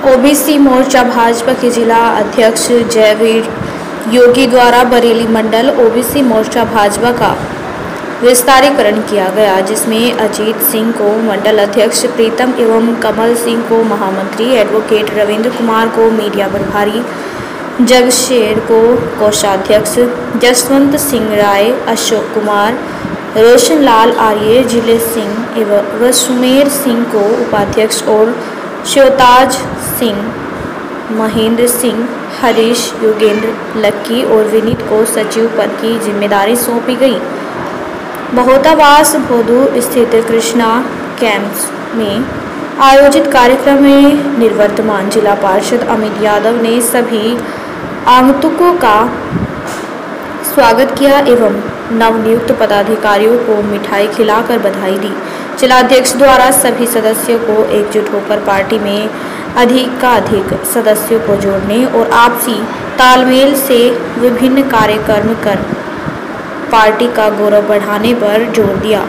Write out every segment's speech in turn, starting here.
OBC मोर्चा भाजपा के जिला अध्यक्ष जयवीर योगी द्वारा बरेली मंडल ओबीसी मोर्चा भाजपा का विस्तारीकरण किया गया, जिसमें अजीत सिंह को मंडल अध्यक्ष, प्रीतम एवं कमल सिंह को महामंत्री, एडवोकेट रविंद्र कुमार को मीडिया प्रभारी, जगशेर को कोषाध्यक्ष, जसवंत सिंह राय, अशोक कुमार, रोशन लाल आर्य, जिले सिंह एवं सुमेर सिंह को उपाध्यक्ष और शिवताज सिंह, महेंद्र सिंह, हरीश, योगेंद्र, लक्की और विनीत को सचिव पद की जिम्मेदारी सौंपी गई। बहुतावास भोदू स्थित कृष्णा कैंप्स में आयोजित कार्यक्रम में निवर्तमान जिला पार्षद अमित यादव ने सभी आगंतुकों का स्वागत किया एवं नवनियुक्त पदाधिकारियों को मिठाई खिलाकर बधाई दी। जिलाध्यक्ष द्वारा सभी सदस्यों को एकजुट होकर पार्टी में अधिकाधिक सदस्यों को जोड़ने और आपसी तालमेल से विभिन्न कार्यक्रम कर पार्टी का गौरव बढ़ाने पर जोर दिया।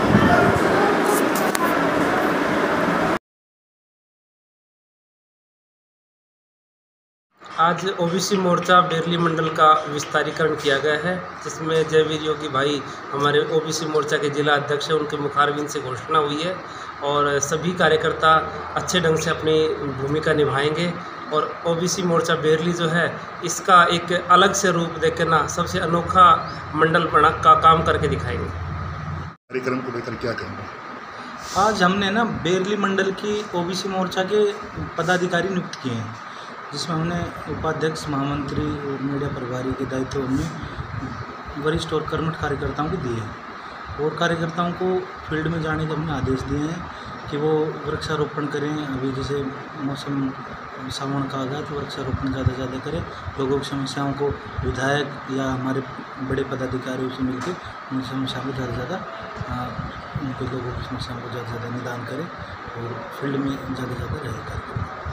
आज ओबीसी मोर्चा बेरली मंडल का विस्तारीकरण किया गया है, जिसमें जयवीर योगी भाई हमारे ओबीसी मोर्चा के जिला अध्यक्ष हैं, उनके मुखारबिन से घोषणा हुई है और सभी कार्यकर्ता अच्छे ढंग से अपनी भूमिका निभाएंगे और ओबीसी मोर्चा बेरली जो है इसका एक अलग से रूप देकर ना सबसे अनोखा मंडल बना का काम करके दिखाएंगे। कार्यक्रम को लेकर क्या कहेंगे? आज हमने ना बेरली मंडल की ओबीसी मोर्चा के पदाधिकारी नियुक्त किए हैं, जिसमें हमने उपाध्यक्ष, महामंत्री और मीडिया प्रभारी के दायित्व हमने वरिष्ठ और कर्मठ कार्यकर्ताओं को दिए हैं और कार्यकर्ताओं को फील्ड में जाने के हमने आदेश दिए हैं कि वो वृक्षारोपण करें। अभी जैसे मौसम सावन का आ गया तो वृक्षारोपण ज़्यादा से ज़्यादा करें। लोगों की समस्याओं को विधायक या हमारे बड़े पदाधिकारियों से मिलकर उन समस्याओं को ज़्यादा से ज़्यादा उनके लोगों की समस्याओं को ज़्यादा से ज़्यादा निदान करें और फील्ड में ज़्यादा से ज़्यादा रहे करें।